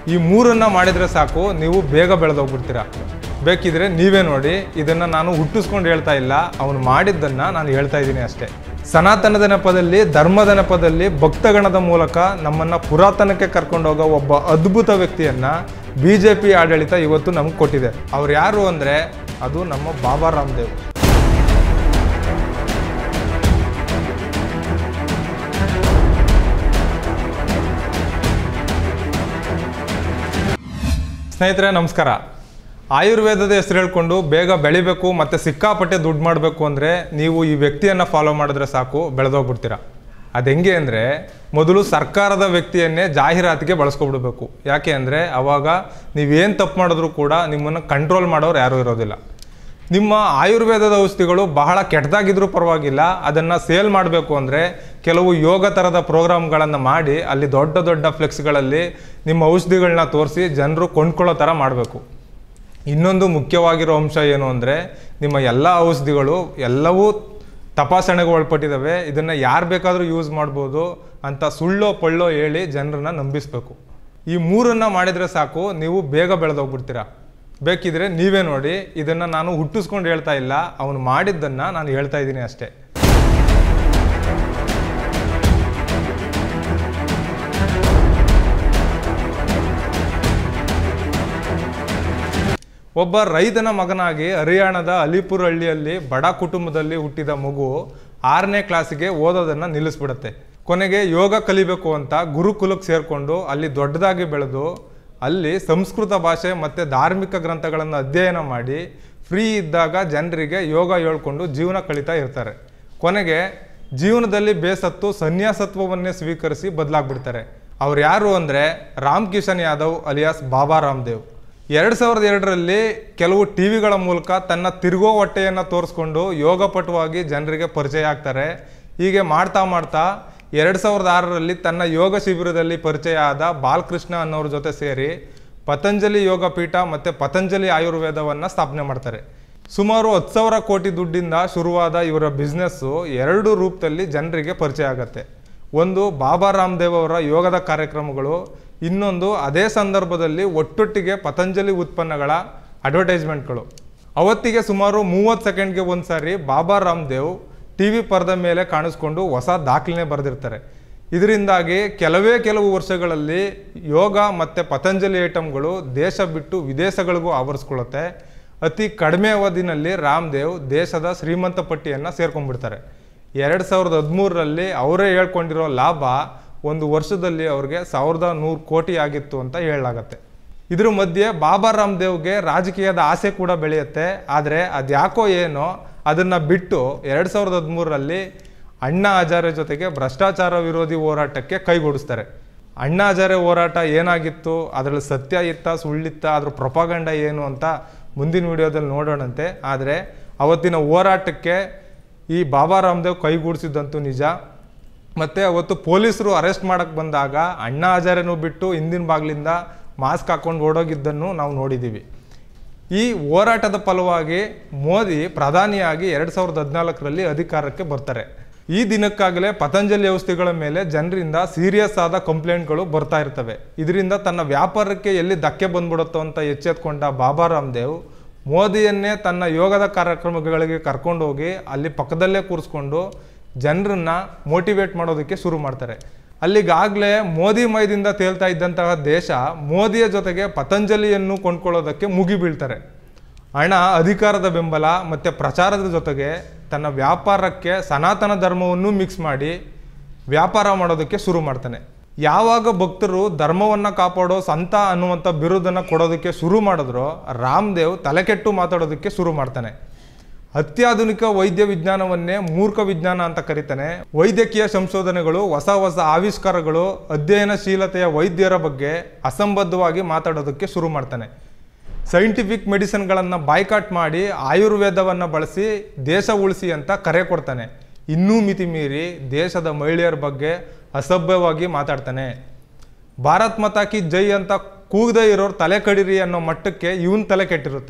ಈ ಮೂರನ್ನು ಮಾಡಿದರೆ ಸಾಕು, ನೀವು ಬೇಗ ಬೆಳೆದೋಗ್ಬಿಡ್ತೀರಾ. ಬೇಕಿದ್ರೆ ನೀವೇ ನೋಡಿ. ಇದನ್ನು ನಾನು ಹುಟ್ಟಿಸ್ಕೊಂಡು ಹೇಳ್ತಾ ಇಲ್ಲ, ಅವನು ಮಾಡಿದ್ದನ್ನು ನಾನು ಹೇಳ್ತಾ ಇದ್ದೀನಿ ಅಷ್ಟೇ. ಸನಾತನದ ನೆಪದಲ್ಲಿ, ಧರ್ಮದ ನೆಪದಲ್ಲಿ, ಭಕ್ತಗಣದ ಮೂಲಕ ನಮ್ಮನ್ನು ಪುರಾತನಕ್ಕೆ ಕರ್ಕೊಂಡೋಗೋ ಒಬ್ಬ ಅದ್ಭುತ ವ್ಯಕ್ತಿಯನ್ನು BJP ಆಡಳಿತ ಇವತ್ತು ನಮ್ಗೆ ಕೊಟ್ಟಿದೆ. ಅವ್ರು ಯಾರು ಅಂದರೆ ಅದು ನಮ್ಮ ಬಾಬಾ ರಾಮದೇವ್. ಸ್ನೇಹಿತರೆ ನಮಸ್ಕಾರ. ಆಯುರ್ವೇದದ ಹೆಸರು ಹೇಳ್ಕೊಂಡು ಬೇಗ ಬೆಳಿಬೇಕು ಮತ್ತು ಸಿಕ್ಕಾಪಟ್ಟೆ ದುಡ್ಡು ಮಾಡಬೇಕು ಅಂದರೆ ನೀವು ಈ ವ್ಯಕ್ತಿಯನ್ನು ಫಾಲೋ ಮಾಡಿದ್ರೆ ಸಾಕು, ಬೆಳೆದೋಗ್ಬಿಡ್ತೀರ. ಅದು ಹೆಂಗೆ ಅಂದರೆ, ಮೊದಲು ಸರ್ಕಾರದ ವ್ಯಕ್ತಿಯನ್ನೇ ಜಾಹೀರಾತಿಗೆ ಬಳಸ್ಕೊಬಿಡ್ಬೇಕು. ಯಾಕೆ ಅಂದರೆ ಅವಾಗ ನೀವೇನು ತಪ್ಪು ಮಾಡಿದ್ರೂ ಕೂಡ ನಿಮ್ಮನ್ನು ಕಂಟ್ರೋಲ್ ಮಾಡೋರು ಯಾರೂ ಇರೋದಿಲ್ಲ. ನಿಮ್ಮ ಆಯುರ್ವೇದದ ಔಷಧಿಗಳು ಬಹಳ ಕೆಟ್ಟದಾಗಿದ್ರೂ ಪರವಾಗಿಲ್ಲ, ಅದನ್ನು ಸೇಲ್ ಮಾಡಬೇಕು ಅಂದರೆ ಕೆಲವು ಯೋಗ ಥರದ ಪ್ರೋಗ್ರಾಮ್ಗಳನ್ನು ಮಾಡಿ ಅಲ್ಲಿ ದೊಡ್ಡ ದೊಡ್ಡ ಫ್ಲೆಕ್ಸ್ಗಳಲ್ಲಿ ನಿಮ್ಮ ಔಷಧಿಗಳನ್ನ ತೋರಿಸಿ ಜನರು ಕೊಂಡ್ಕೊಳ್ಳೋ ಥರ ಮಾಡಬೇಕು. ಇನ್ನೊಂದು ಮುಖ್ಯವಾಗಿರೋ ಅಂಶ ಏನು ಅಂದರೆ, ನಿಮ್ಮ ಎಲ್ಲ ಔಷಧಿಗಳು ಎಲ್ಲವೂ ತಪಾಸಣೆಗೆ ಒಳಪಟ್ಟಿದ್ದಾವೆ, ಇದನ್ನು ಯಾರು ಬೇಕಾದರೂ ಯೂಸ್ ಮಾಡ್ಬೋದು ಅಂತ ಸುಳ್ಳೋ ಪಳ್ಳೋ ಹೇಳಿ ಜನರನ್ನ ನಂಬಿಸಬೇಕು. ಈ ಮೂರನ್ನು ಮಾಡಿದರೆ ಸಾಕು, ನೀವು ಬೇಗ ಬೆಳೆದೋಗ್ಬಿಡ್ತೀರಾ. ಬೇಕಿದ್ರೆ ನೀವೇ ನೋಡಿ. ಇದನ್ನು ನಾನು ಹುಟ್ಟಿಸ್ಕೊಂಡು ಹೇಳ್ತಾ ಇಲ್ಲ, ಅವನು ಮಾಡಿದ್ದನ್ನು ನಾನು ಹೇಳ್ತಾ ಇದ್ದೀನಿ ಅಷ್ಟೇ. ಒಬ್ಬ ರೈತನ ಮಗನಾಗಿ ಹರಿಯಾಣದ ಅಲಿಪುರ್ ಹಳ್ಳಿಯಲ್ಲಿ ಬಡ ಕುಟುಂಬದಲ್ಲಿ ಹುಟ್ಟಿದ ಮಗು 6ನೇ ಕ್ಲಾಸಿಗೆ ಓದೋದನ್ನು ನಿಲ್ಲಿಸ್ಬಿಡುತ್ತೆ. ಕೊನೆಗೆ ಯೋಗ ಕಲಿಬೇಕು ಅಂತ ಗುರುಕುಲಕ್ಕೆ ಸೇರಿಕೊಂಡು ಅಲ್ಲಿ ದೊಡ್ಡದಾಗಿ ಬೆಳೆದು ಅಲ್ಲಿ ಸಂಸ್ಕೃತ ಭಾಷೆ ಮತ್ತು ಧಾರ್ಮಿಕ ಗ್ರಂಥಗಳನ್ನು ಅಧ್ಯಯನ ಮಾಡಿ ಫ್ರೀ ಇದ್ದಾಗ ಜನರಿಗೆ ಯೋಗ ಹೇಳ್ಕೊಂಡು ಜೀವನ ಕಳೀತಾ ಇರ್ತಾರೆ. ಕೊನೆಗೆ ಜೀವನದಲ್ಲಿ ಬೇಸತ್ತು ಸನ್ಯಾಸತ್ವವನ್ನೇ ಸ್ವೀಕರಿಸಿ ಬದಲಾಗ್ಬಿಡ್ತಾರೆ. ಅವ್ರು ಯಾರು ಅಂದರೆ ರಾಮ್ ಕಿಶನ್ ಯಾದವ್ ಅಲಿಯಾಸ್ ಬಾಬಾ ರಾಮದೇವ್. 2002ರಲ್ಲಿ ಕೆಲವು ಟಿವಿಗಳ ಮೂಲಕ ತನ್ನ ತಿರುಗೋ ಹೊಟ್ಟೆಯನ್ನು ತೋರಿಸ್ಕೊಂಡು ಯೋಗಪಟುವಾಗಿ ಜನರಿಗೆ ಪರಿಚಯ ಆಗ್ತಾರೆ. ಹೀಗೆ ಮಾಡ್ತಾ ಮಾಡ್ತಾ 2006ರಲ್ಲಿ ತನ್ನ ಯೋಗ ಶಿಬಿರದಲ್ಲಿ ಪರಿಚಯ ಆದ ಬಾಲಕೃಷ್ಣ ಅನ್ನೋರ ಜೊತೆ ಸೇರಿ ಪತಂಜಲಿ ಯೋಗ ಪೀಠ ಮತ್ತು ಪತಂಜಲಿ ಆಯುರ್ವೇದವನ್ನು ಸ್ಥಾಪನೆ ಮಾಡ್ತಾರೆ. ಸುಮಾರು 10,000 ಕೋಟಿ ದುಡ್ಡಿಂದ ಶುರುವಾದ ಇವರ ಬಿಸ್ನೆಸ್ಸು 2 ರೂಪದಲ್ಲಿ ಜನರಿಗೆ ಪರಿಚಯ ಆಗುತ್ತೆ. ಒಂದು ಬಾಬಾ ರಾಮದೇವ್ ಅವರ ಯೋಗದ ಕಾರ್ಯಕ್ರಮಗಳು, ಇನ್ನೊಂದು ಅದೇ ಸಂದರ್ಭದಲ್ಲಿ ಒಟ್ಟೊಟ್ಟಿಗೆ ಪತಂಜಲಿ ಉತ್ಪನ್ನಗಳ ಅಡ್ವರ್ಟೈಸ್ಮೆಂಟ್ಗಳು. ಅವತ್ತಿಗೆ ಸುಮಾರು 30 ಸೆಕೆಂಡ್ಗೆ ಒಂದು ಸಾರಿ ಬಾಬಾ ರಾಮದೇವ್ TV ಪರದ ಮೇಲೆ ಕಾಣಿಸ್ಕೊಂಡು ಹೊಸ ದಾಖಲೆನೇ ಬರೆದಿರ್ತಾರೆ. ಇದರಿಂದಾಗಿ ಕೆಲವು ವರ್ಷಗಳಲ್ಲಿ ಯೋಗ ಮತ್ತು ಪತಂಜಲಿ ಐಟಮ್ಗಳು ದೇಶ ಬಿಟ್ಟು ವಿದೇಶಗಳಿಗೂ ಆವರಿಸ್ಕೊಳ್ಳುತ್ತೆ. ಅತಿ ಕಡಿಮೆ ಅವಧಿನಲ್ಲಿ ರಾಮದೇವ್ ದೇಶದ ಶ್ರೀಮಂತ ಪಟ್ಟಿಯನ್ನು ಸೇರ್ಕೊಂಡ್ಬಿಡ್ತಾರೆ. 2013ರಲ್ಲಿ ಅವರೇ ಹೇಳ್ಕೊಂಡಿರೋ ಲಾಭ ಒಂದು ವರ್ಷದಲ್ಲಿ ಅವ್ರಿಗೆ 1,100 ಕೋಟಿ ಆಗಿತ್ತು ಅಂತ ಹೇಳಲಾಗತ್ತೆ. ಇದ್ರ ಮಧ್ಯೆ ಬಾಬಾ ರಾಮದೇವ್ಗೆ ರಾಜಕೀಯದ ಆಸೆ ಕೂಡ ಬೆಳೆಯುತ್ತೆ. ಆದರೆ ಅದ್ಯಾಕೋ ಏನೋ ಅದನ್ನು ಬಿಟ್ಟು 2013ರಲ್ಲಿ ಅಣ್ಣಾ ಹಜಾರೆ ಜೊತೆಗೆ ಭ್ರಷ್ಟಾಚಾರ ವಿರೋಧಿ ಹೋರಾಟಕ್ಕೆ ಕೈಗೂಡಿಸ್ತಾರೆ. ಅಣ್ಣಾ ಹಜಾರೆ ಹೋರಾಟ ಏನಾಗಿತ್ತು, ಅದರಲ್ಲಿ ಸತ್ಯ ಇತ್ತ ಸುಳ್ಳಿತ್ತ, ಅದ್ರ ಪ್ರೊಪಗಂಡ ಏನು ಅಂತ ಮುಂದಿನ ವಿಡಿಯೋದಲ್ಲಿ ನೋಡೋಣಂತೆ. ಆದರೆ ಅವತ್ತಿನ ಹೋರಾಟಕ್ಕೆ ಈ ಬಾಬಾ ರಾಮದೇವ್ ಕೈಗೂಡಿಸಿದ್ದಂತೂ ನಿಜ. ಮತ್ತು ಅವತ್ತು ಪೊಲೀಸರು ಅರೆಸ್ಟ್ ಮಾಡೋಕ್ಕೆ ಬಂದಾಗ ಅಣ್ಣಾ ಹಜಾರೆನೂ ಬಿಟ್ಟು ಹಿಂದಿನ ಬಾಗಿಲಿಂದ ಮಾಸ್ಕ್ ಹಾಕ್ಕೊಂಡು ಓಡೋಗಿದ್ದನ್ನು ನಾವು ನೋಡಿದ್ದೀವಿ. ಈ ಹೋರಾಟದ ಫಲವಾಗಿ ಮೋದಿ ಪ್ರಧಾನಿಯಾಗಿ 2014ರಲ್ಲಿ ಅಧಿಕಾರಕ್ಕೆ ಬರ್ತಾರೆ. ಈ ದಿನಕ್ಕಾಗಲೇ ಪತಂಜಲಿ ಔಷಧಿಗಳ ಮೇಲೆ ಜನರಿಂದ ಸೀರಿಯಸ್ ಆದ ಕಂಪ್ಲೇಂಟ್ಗಳು ಬರ್ತಾ ಇರ್ತವೆ. ಇದರಿಂದ ತನ್ನ ವ್ಯಾಪಾರಕ್ಕೆ ಎಲ್ಲಿ ಧಕ್ಕೆ ಬಂದ್ಬಿಡುತ್ತೋ ಅಂತ ಎಚ್ಚೆತ್ಕೊಂಡ ಬಾಬಾ ರಾಮದೇವ್ ಮೋದಿಯನ್ನೇ ತನ್ನ ಯೋಗದ ಕಾರ್ಯಕ್ರಮಗಳಿಗೆ ಕರ್ಕೊಂಡೋಗಿ ಅಲ್ಲಿ ಪಕ್ಕದಲ್ಲೇ ಕೂರಿಸ್ಕೊಂಡು ಜನರನ್ನ ಮೋಟಿವೇಟ್ ಮಾಡೋದಕ್ಕೆ ಶುರು ಮಾಡ್ತಾರೆ. ಅಲ್ಲಿಗಾಗಲೇ ಮೋದಿ ಮಯದಿಂದ ತೇಲ್ತಾ ಇದ್ದಂತಹ ದೇಶ ಮೋದಿಯ ಜೊತೆಗೆ ಪತಂಜಲಿಯನ್ನು ಕೊಂಡ್ಕೊಳ್ಳೋದಕ್ಕೆ ಮುಗಿಬೀಳ್ತಾರೆ. ಹಣ, ಅಧಿಕಾರದ ಬೆಂಬಲ ಮತ್ತು ಪ್ರಚಾರದ ಜೊತೆಗೆ ತನ್ನ ವ್ಯಾಪಾರಕ್ಕೆ ಸನಾತನ ಧರ್ಮವನ್ನು ಮಿಕ್ಸ್ ಮಾಡಿ ವ್ಯಾಪಾರ ಮಾಡೋದಕ್ಕೆ ಶುರು ಮಾಡ್ತಾನೆ. ಯಾವಾಗ ಭಕ್ತರು ಧರ್ಮವನ್ನು ಕಾಪಾಡೋ ಸಂತ ಅನ್ನುವಂಥ ಬಿರುದನ್ನು ಕೊಡೋದಕ್ಕೆ ಶುರು ಮಾಡಿದ್ರೋ ರಾಮದೇವ್ ತಲೆಕೆಟ್ಟು ಮಾತಾಡೋದಕ್ಕೆ ಶುರು ಮಾಡ್ತಾನೆ. ಅತ್ಯಾಧುನಿಕ ವೈದ್ಯ ವಿಜ್ಞಾನವನ್ನೇ ಮೂರ್ಖ ವಿಜ್ಞಾನ ಅಂತ ಕರೀತಾನೆ. ವೈದ್ಯಕೀಯ ಸಂಶೋಧನೆಗಳು, ಹೊಸ ಆವಿಷ್ಕಾರಗಳು, ಅಧ್ಯಯನಶೀಲತೆಯ ವೈದ್ಯರ ಬಗ್ಗೆ ಅಸಂಬದ್ಧವಾಗಿ ಮಾತಾಡೋದಕ್ಕೆ ಶುರು ಮಾಡ್ತಾನೆ. ಸೈಂಟಿಫಿಕ್ ಮೆಡಿಸಿನ್ಗಳನ್ನು ಬಾಯ್ಕಾಟ್ ಮಾಡಿ ಆಯುರ್ವೇದವನ್ನು ಬಳಸಿ ದೇಶ ಉಳಿಸಿ ಅಂತ ಕರೆ ಕೊಡ್ತಾನೆ. ಇನ್ನೂ ಮಿತಿ ಮೀರಿ ದೇಶದ ಮಹಿಳೆಯರ ಬಗ್ಗೆ ಅಸಭ್ಯವಾಗಿ ಮಾತಾಡ್ತಾನೆ. ಭಾರತ್ ಮಾತಾ ಕಿ ಜೈ ಅಂತ ಕೂಗದೇ ಇರೋರು ತಲೆ ಕಡಿರಿ ಅನ್ನೋ ಮಟ್ಟಕ್ಕೆ ಇವನ್ ತಲೆ ಕೆಟ್ಟಿರುತ್ತೆ.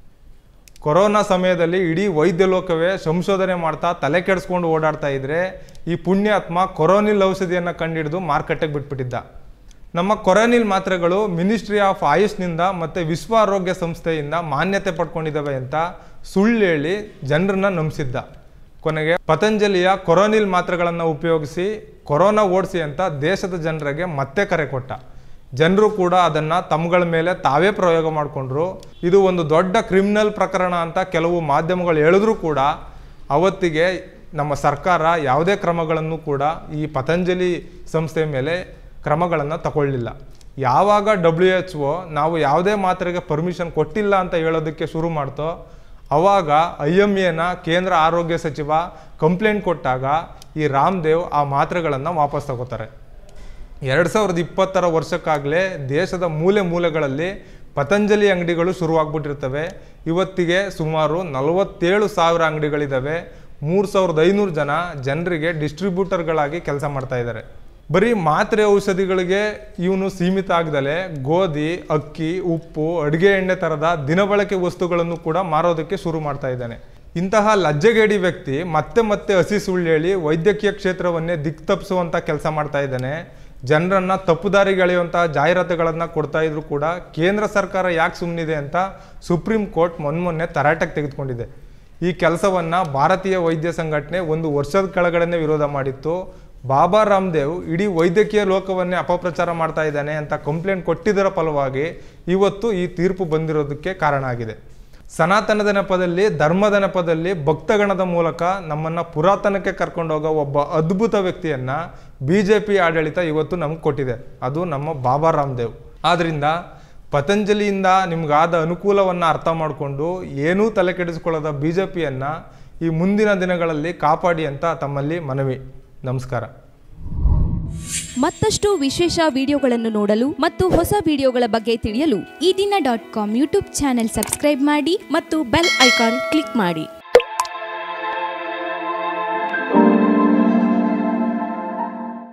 ಕೊರೋನಾ ಸಮಯದಲ್ಲಿ ಇಡೀ ವೈದ್ಯ ಲೋಕವೇ ಸಂಶೋಧನೆ ಮಾಡ್ತಾ ತಲೆ ಕೆಡಿಸ್ಕೊಂಡು ಓಡಾಡ್ತಾ ಇದ್ರೆ ಈ ಪುಣ್ಯಾತ್ಮ ಕೊರೋನಿಲ್ ಔಷಧಿಯನ್ನು ಕಂಡಿಡಿದು ಮಾರ್ಕೆಟಿಗೆ ಬಿಟ್ಬಿಟ್ಟಿದ್ದ. ನಮ್ಮ ಕೊರೋನಿಲ್ ಮಾತ್ರೆಗಳು ಮಿನಿಸ್ಟ್ರಿ ಆಫ್ ಆಯುಷ್ನಿಂದ ಮತ್ತು ವಿಶ್ವ ಆರೋಗ್ಯ ಸಂಸ್ಥೆಯಿಂದ ಮಾನ್ಯತೆ ಪಡ್ಕೊಂಡಿದ್ದಾವೆ ಅಂತ ಸುಳ್ಳು ಹೇಳಿ ಜನರನ್ನ ನಂಬಿಸಿದ್ದ. ಕೊನೆಗೆ ಪತಂಜಲಿಯ ಕೊರೋನಿಲ್ ಮಾತ್ರೆಗಳನ್ನು ಉಪಯೋಗಿಸಿ ಕೊರೋನಾ ಓಡಿಸಿ ಅಂತ ದೇಶದ ಜನರಿಗೆ ಮತ್ತೆ ಕರೆ ಕೊಟ್ಟ. ಜನರು ಕೂಡ ಅದನ್ನು ತಮ್ಮಗಳ ಮೇಲೆ ತಾವೇ ಪ್ರಯೋಗ ಮಾಡಿಕೊಂಡ್ರು. ಇದು ಒಂದು ದೊಡ್ಡ ಕ್ರಿಮಿನಲ್ ಪ್ರಕರಣ ಅಂತ ಕೆಲವು ಮಾಧ್ಯಮಗಳು ಹೇಳಿದ್ರೂ ಕೂಡ ಅವತ್ತಿಗೆ ನಮ್ಮ ಸರ್ಕಾರ ಯಾವುದೇ ಕ್ರಮಗಳನ್ನು ಕೂಡ ಈ ಪತಂಜಲಿ ಸಂಸ್ಥೆ ಮೇಲೆ ಕ್ರಮಗಳನ್ನು ತಗೊಳ್ಳಿಲ್ಲ. ಯಾವಾಗ WHO ನಾವು ಯಾವುದೇ ಮಾತ್ರೆಗೆ ಪರ್ಮಿಷನ್ ಕೊಟ್ಟಿಲ್ಲ ಅಂತ ಹೇಳೋದಕ್ಕೆ ಶುರು ಮಾಡ್ತೋ ಆವಾಗ IMAನ ಕೇಂದ್ರ ಆರೋಗ್ಯ ಸಚಿವ ಕಂಪ್ಲೇಂಟ್ ಕೊಟ್ಟಾಗ ಈ ರಾಮದೇವ್ ಆ ಮಾತ್ರೆಗಳನ್ನು ವಾಪಸ್ ತಗೋತಾರೆ. 2020 ವರ್ಷಕ್ಕಾಗಲೇ ದೇಶದ ಮೂಲೆ ಮೂಲೆಗಳಲ್ಲಿ ಪತಂಜಲಿ ಅಂಗಡಿಗಳು ಶುರುವಾಗ್ಬಿಟ್ಟಿರ್ತವೆ. ಇವತ್ತಿಗೆ ಸುಮಾರು 47,000 ಅಂಗಡಿಗಳಿದ್ದಾವೆ. 3,500 ಜನರಿಗೆ ಡಿಸ್ಟ್ರಿಬ್ಯೂಟರ್ಗಳಾಗಿ ಕೆಲಸ ಮಾಡ್ತಾ ಇದ್ದಾರೆ. ಬರೀ ಮಾತ್ರೆ ಔಷಧಿಗಳಿಗೆ ಇವನು ಸೀಮಿತ ಆಗದಲೇ ಗೋಧಿ, ಅಕ್ಕಿ, ಉಪ್ಪು, ಅಡುಗೆ ಎಣ್ಣೆ ಥರದ ದಿನಬಳಕೆ ವಸ್ತುಗಳನ್ನು ಕೂಡ ಮಾರೋದಕ್ಕೆ ಶುರು ಮಾಡ್ತಾ ಇದ್ದಾನೆ. ಇಂತಹ ಲಜ್ಜೆಗೇಡಿ ವ್ಯಕ್ತಿ ಮತ್ತೆ ಹಸಿ ಸುಳ್ಳು ಹೇಳಿ ವೈದ್ಯಕೀಯ ಕ್ಷೇತ್ರವನ್ನೇ ದಿಕ್ತಪ್ಪಿಸುವಂಥ ಕೆಲಸ ಮಾಡ್ತಾ ಇದ್ದಾನೆ. ಜನರನ್ನು ತಪ್ಪುದಾರಿಗೆಳೆಯುವಂಥ ಜಾಹೀರಾತುಗಳನ್ನು ಕೊಡ್ತಾ ಇದ್ರು ಕೂಡ ಕೇಂದ್ರ ಸರ್ಕಾರ ಯಾಕೆ ಸುಮ್ಮನಿದೆ ಅಂತ ಸುಪ್ರೀಂ ಕೋರ್ಟ್ ಮೊನ್ನೆ ತರಾಟೆಗೆ ತೆಗೆದುಕೊಂಡಿದೆ. ಈ ಕೆಲಸವನ್ನು ಭಾರತೀಯ ವೈದ್ಯ ಸಂಘಟನೆ 1 ವರ್ಷದ ಕೆಳಗಡೆ ವಿರೋಧ ಮಾಡಿತ್ತು. ಬಾಬಾ ರಾಮದೇವ್ ಇಡೀ ವೈದ್ಯಕೀಯ ಲೋಕವನ್ನೇ ಅಪಪ್ರಚಾರ ಮಾಡ್ತಾ ಇದ್ದಾನೆ ಅಂತ ಕಂಪ್ಲೇಂಟ್ ಕೊಟ್ಟಿದ್ದರ ಫಲವಾಗಿ ಇವತ್ತು ಈ ತೀರ್ಪು ಬಂದಿರೋದಕ್ಕೆ ಕಾರಣ ಆಗಿದೆ. ಸನಾತನದ ನೆಪದಲ್ಲಿ, ಧರ್ಮದ ನೆಪದಲ್ಲಿ, ಭಕ್ತಗಣದ ಮೂಲಕ ನಮ್ಮನ್ನು ಪುರಾತನಕ್ಕೆ ಕರ್ಕೊಂಡೋಗೋ ಒಬ್ಬ ಅದ್ಭುತ ವ್ಯಕ್ತಿಯನ್ನು BJP ಆಡಳಿತ ಇವತ್ತು ನಮ್ಗೆ ಕೊಟ್ಟಿದೆ. ಅದು ನಮ್ಮ ಬಾಬಾ ರಾಮದೇವ್. ಆದ್ದರಿಂದ ಪತಂಜಲಿಯಿಂದ ನಿಮ್ಗಾದ ಅನುಕೂಲವನ್ನು ಅರ್ಥ ಮಾಡಿಕೊಂಡು ಏನೂ ತಲೆ ಕೆಡಿಸ್ಕೊಳ್ಳೋದ BJPಯನ್ನು ಈ ಮುಂದಿನ ದಿನಗಳಲ್ಲಿ ಕಾಪಾಡಿ ಅಂತ ತಮ್ಮಲ್ಲಿ ಮನವಿ. ನಮಸ್ಕಾರ. ಮತ್ತಷ್ಟು ವಿಶೇಷ ವಿಡಿಯೋಗಳನ್ನು ನೋಡಲು ಮತ್ತು ಹೊಸ ವಿಡಿಯೋಗಳ ಬಗ್ಗೆ ತಿಳಿಯಲು ಈ ದಿನ .com ಯೂಟ್ಯೂಬ್ ಚಾನೆಲ್ ಸಬ್ಸ್ಕ್ರೈಬ್ ಮಾಡಿ ಮತ್ತು ಬೆಲ್ ಐಕಾನ್ ಕ್ಲಿಕ್ ಮಾಡಿ.